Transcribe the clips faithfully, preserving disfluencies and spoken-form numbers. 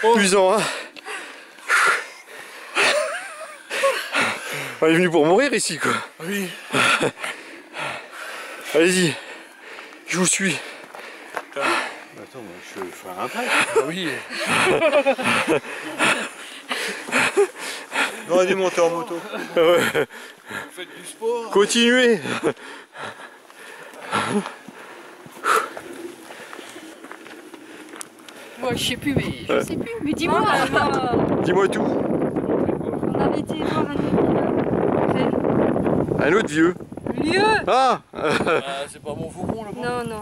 Usant, hein. On est venu pour mourir ici, quoi. Oui. Allez-y, je vous suis. Attends, moi, je fais un prêt. Oui. Non, des monteurs en moto. Ouais. Vous faites du sport. Continuez. Moi je sais plus, mais je ouais. sais plus. Mais dis-moi. Euh... Dis-moi tout. On avait été voir un autre. Un autre vieux. Vieux. Ah. Ah, c'est pas mon faucon là-bas. Non, non.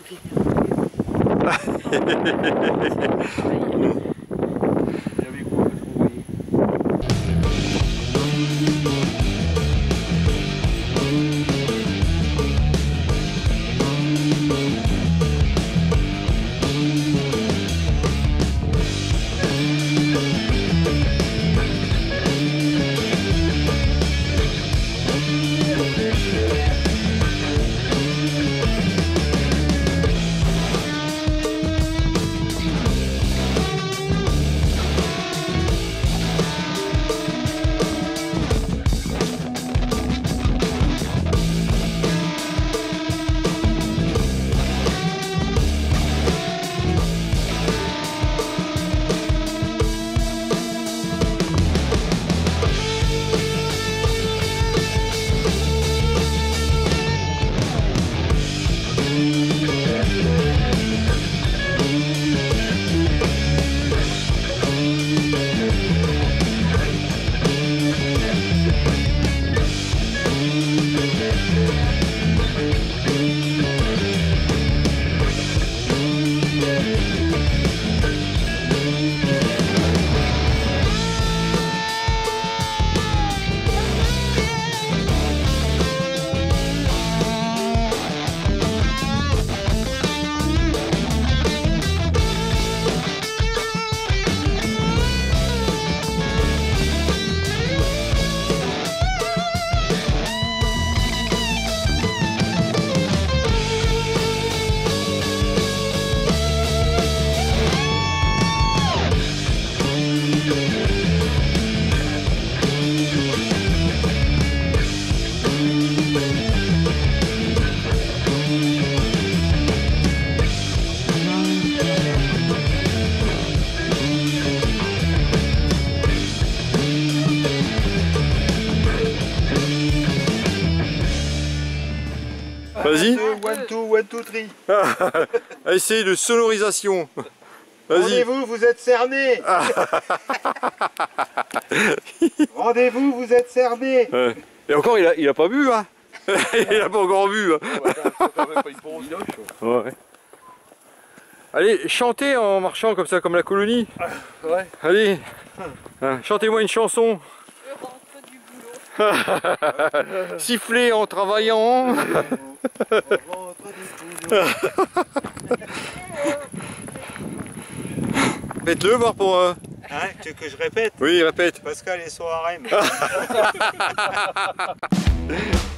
Vas-y. One, two, one, two, three. Essayez de sonorisation. Vas-y. Rendez-vous, vous êtes cerné. Rendez-vous, vous êtes cerné. Ouais. Et encore, il a, il a pas bu, hein. Il a pas encore bu. Hein. Ouais. Allez, chantez en marchant comme ça, comme la colonie. Ouais. Allez, hein, chantez-moi une chanson. Je rentre du boulot. Sifflez en travaillant. Faites-le voir pour... Euh... Hein, tu veux que je répète? Oui, répète. Pascal et son harem.